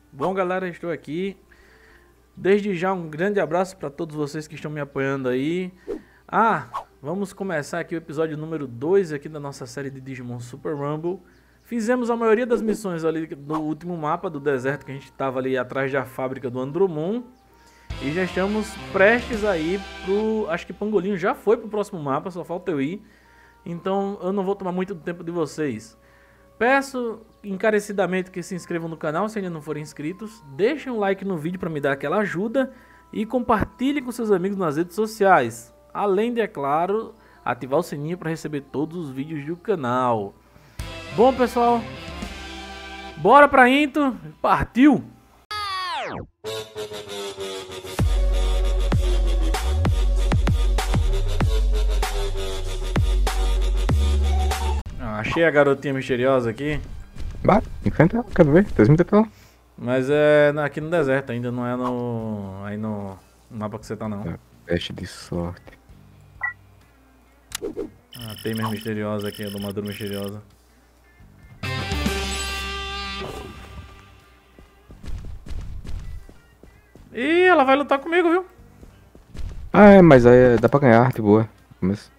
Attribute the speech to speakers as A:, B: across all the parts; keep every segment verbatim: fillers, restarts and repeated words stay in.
A: Bom, galera, estou aqui. Desde já um grande abraço para todos vocês que estão me apoiando aí. Ah, vamos começar aqui o episódio número dois aqui da nossa série de Digimon Super Rumble. Fizemos a maioria das missões ali do último mapa do deserto, que a gente estava ali atrás da fábrica do Andromon. E já estamos prestes a ir pro... Acho que Pangolim já foi pro próximo mapa, só falta eu ir. Então eu não vou tomar muito tempo de vocês. Peço encarecidamente que se inscrevam no canal se ainda não forem inscritos. Deixem um like no vídeo para me dar aquela ajuda. E compartilhem com seus amigos nas redes sociais. Além de, é claro, ativar o sininho para receber todos os vídeos do canal. Bom, pessoal, bora pra intro. Partiu! Ah, achei a garotinha misteriosa aqui.
B: Bah, enfrenta ela, quero ver, transmita pra ela.
A: Mas é aqui no deserto ainda, não é no... aí no mapa que você tá não.
B: É, teste de sorte.
A: Ah, tem mesmo misteriosa aqui, a domadora misteriosa. Ih, ela vai lutar comigo, viu?
B: Ah, é, mas aí é- dá pra ganhar, de boa. Mas...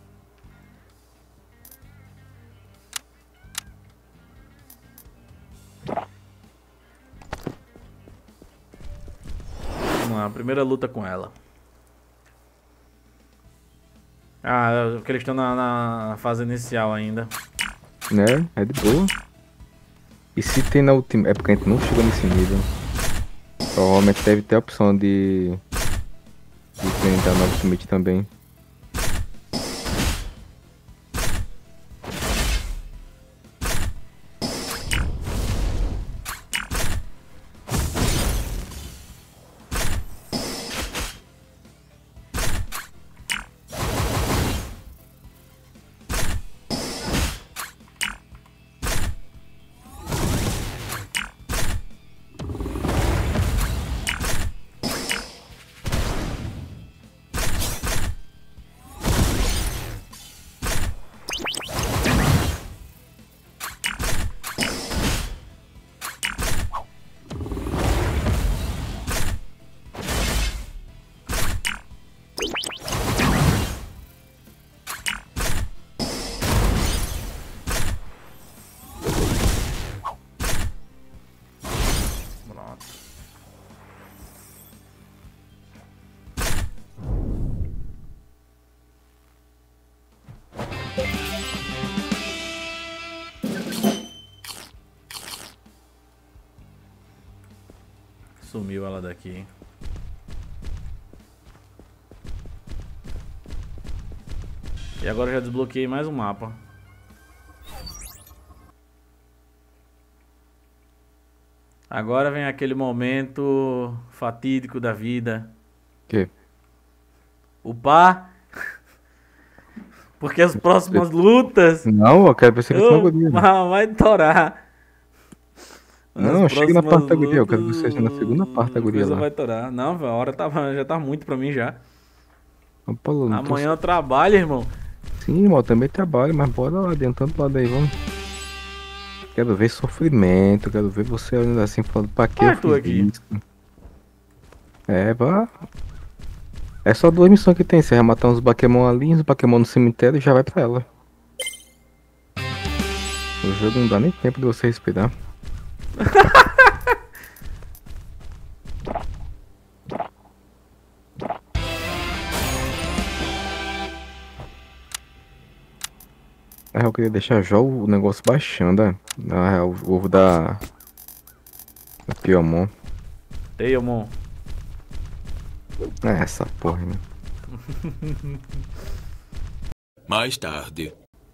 A: Vamos lá, primeira luta com ela. Ah, é porque eles estão na, na fase inicial ainda.
B: Né, é de boa. E se tem na última... É porque a gente não chegou nesse nível. Provavelmente deve ter a opção de... De enfrentar no Ultimate também. Pronto. Sumiu ela daqui. E agora eu já desbloqueei mais um mapa. Agora vem aquele momento fatídico da vida. Que?
A: Upar. Porque as próximas lutas...
B: Não, eu quero ver se ele
A: Oh,
B: tem
A: mas vai torar.
B: Não,
A: As
B: chega na
A: próximas
B: parte da guria, eu quero ver se
A: lutas,
B: seja na segunda parte da guria
A: coisa
B: lá.
A: vai torar. Não, velho, a hora tava, já tá muito pra mim já.
B: Opa, não tô...
A: Amanhã eu trabalho, irmão.
B: Sim, irmão, eu também trabalho, mas bora lá, adiantando pro lado aí, vamos. Quero ver sofrimento, quero ver você olhando assim, falando pra que
A: Ah,
B: eu
A: tu
B: fiz
A: aqui.
B: isso. É, vá. É só duas missões que tem, você vai matar uns Pokémon ali, uns Pokémon no cemitério e já vai pra ela. O jogo não dá nem tempo de você respirar. Na real, eu queria deixar já o negócio baixando, né? Na real, o ovo da... Da Piomon.
A: Teomon.
B: É, essa porra, né?
C: Mais tarde.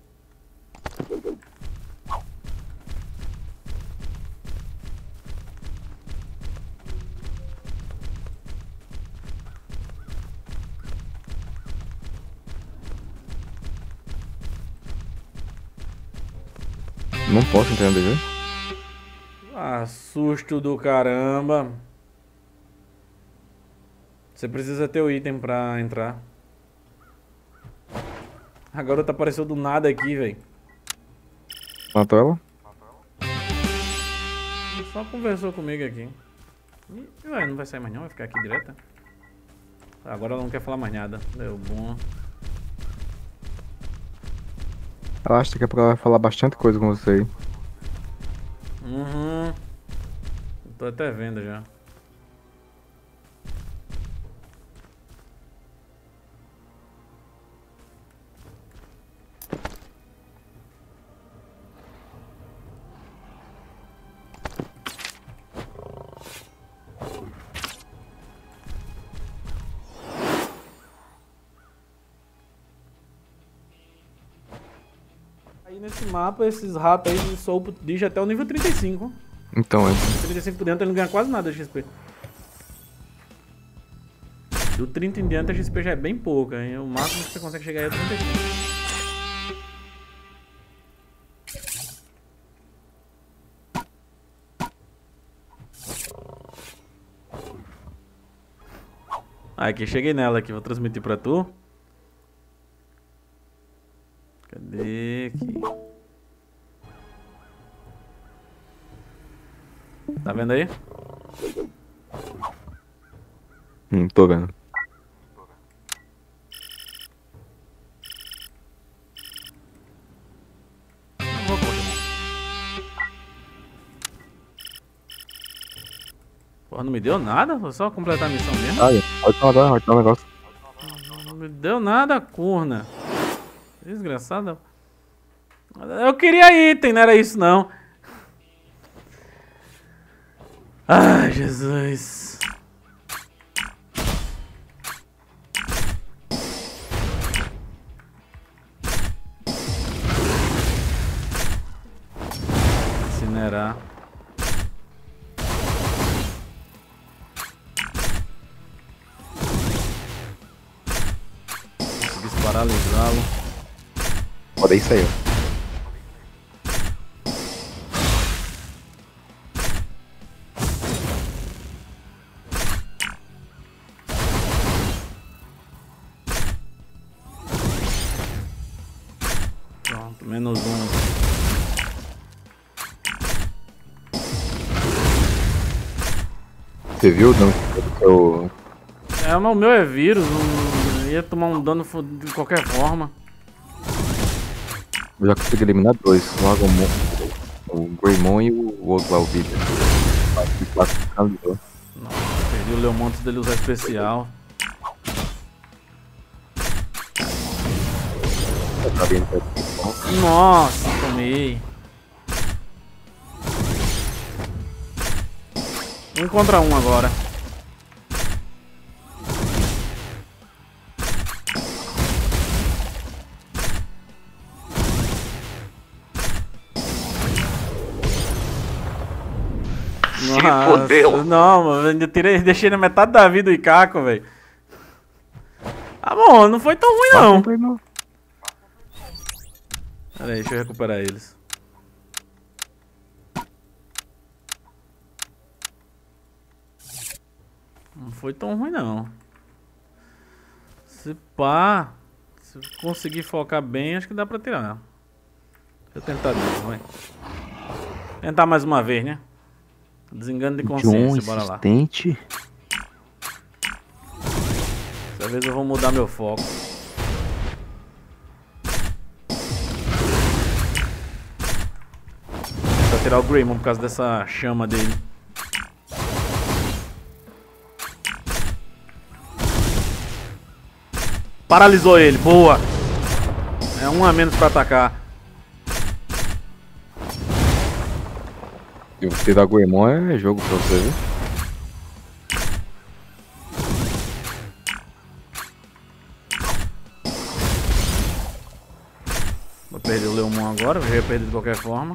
B: Não posso entrar no D G?
A: Ah, susto do caramba. Você precisa ter o item pra entrar. A garota apareceu do nada aqui, velho.
B: Matou ela?
A: só conversou comigo aqui. E, ué, não vai sair mais não, vai ficar aqui direto. Agora ela não quer falar mais nada. Deu bom.
B: Ela acha que é pra ela falar bastante coisa com você aí.
A: Uhum. Tô até vendo já. Aí nesse mapa, esses ratos aí de solpo de até o nível trinta e cinco.
B: Então, é.
A: trinta e cinco por dentro ele não ganha quase nada de X P. Do trinta em diante a X P já é bem pouca, hein? O máximo que você consegue chegar aí é trinta e cinco. Ah, aqui, cheguei nela aqui, vou transmitir pra tu. Cadê aqui? Tá vendo aí?
B: Hum, tô vendo.
A: Não vou correr. Porra, não me deu nada? Vou só completar a missão mesmo.
B: Aí, pode falar agora, pode falar um negócio.
A: Não me deu nada, corna. Desgraçada. Eu queria item, não era isso não. Ai, Jesus. Incinerar. Consegui paralisá-lo.
B: Pode isso aí, ó.
A: Pronto, menos um.
B: Você viu o dano que eu...
A: É, mas o meu é vírus, não ia tomar um dano de qualquer forma.
B: Eu já consegui eliminar dois. O Agumon, o Greymon e o outro lá, o Vida.
A: Nossa, perdi o Leomon antes dele usar especial. Nossa, tomei. Um contra um agora.
C: Se fodeu.
A: Não, mano, ainda tirei, deixei na metade da vida o Ikako, velho. Ah, bom, não foi tão ruim não. Pera aí, deixa eu recuperar eles. Não foi tão ruim não. Se pá, se eu conseguir focar bem, acho que dá pra tirar. Deixa eu tentar de novo, vai. Tentar mais uma vez, né? Desengano de consciência,
B: John
A: bora lá.
B: insistente.
A: Dessa vez eu vou mudar meu foco. Vou tirar o Greymon por causa dessa chama dele. Paralisou ele, boa! É um a menos pra atacar.
B: E você da Greymon é jogo pra você, viu?
A: Vou perder o Leomon agora, eu já ia perder de qualquer forma.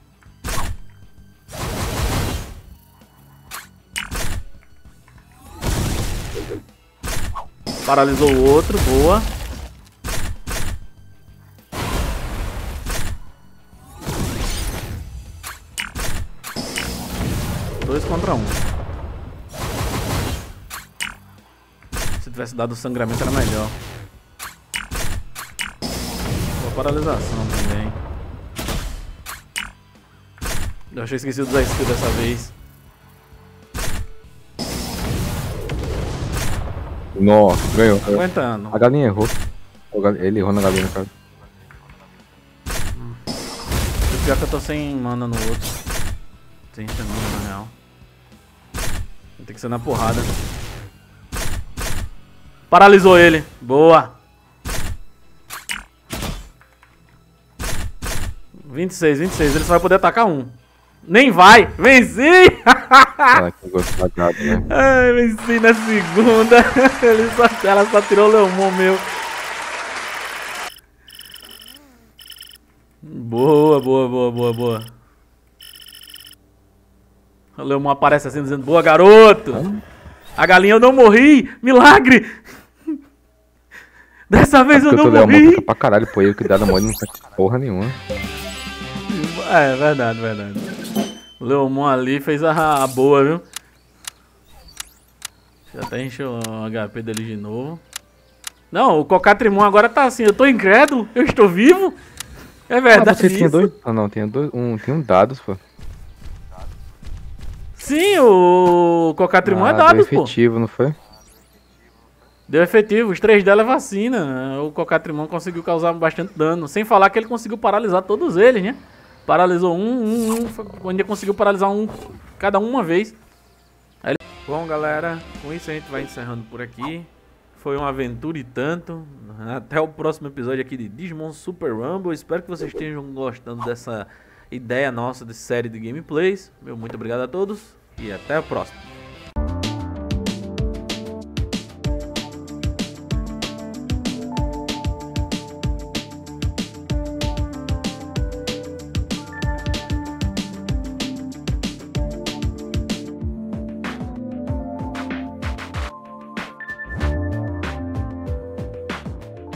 A: Paralisou o outro, boa. Dois contra um. Se tivesse dado o sangramento era melhor. Boa paralisação também. Eu achei que esqueci de usar skill dessa vez.
B: Nossa, ganhou.
A: Tá aguentando.
B: A galinha errou. Ele errou na galinha, cara.
A: O pior que eu tô sem mana no outro. Sem mana na real. Tem que ser na porrada. Paralisou ele. Boa. vinte e seis, vinte e seis. Ele só vai poder atacar um. Nem vai. Venci.
B: Ah, que gosto lagado, né?
A: Ai, venci na segunda. Ele só, ela só tirou o Leomon meu. Boa, boa, boa, boa, boa. O Leomon aparece assim dizendo, boa, garoto. A galinha eu não morri. Milagre. Dessa vez eu não
B: morri. O
A: morri.
B: Leomon pra caralho, pô. Ele que dá na mole não faz porra nenhuma.
A: É, verdade, verdade. O Leomon ali fez a, a boa, viu? Deixa eu até encher o H P dele de novo. Não, o Cocatrimon agora tá assim, eu tô incrédulo, eu estou vivo. É verdade.
B: Ah, você
A: isso?
B: tinha dois? Ah, não, tinha dois. Um, tinha um dados, pô.
A: Sim, o Cocatrimon
B: ah,
A: é dados, pô.
B: Deu efetivo, não foi?
A: Deu efetivo, os três dela é vacina. O Cocatrimon conseguiu causar bastante dano. Sem falar que ele conseguiu paralisar todos eles, né? Paralisou um, um, um, onde conseguiu paralisar um, cada um uma vez. Aí... Bom, galera, com isso a gente vai encerrando por aqui. Foi uma aventura e tanto. Até o próximo episódio aqui de Digimon Super Rumble. Espero que vocês estejam gostando dessa ideia nossa de série de gameplays. Meu muito obrigado a todos e até a próxima.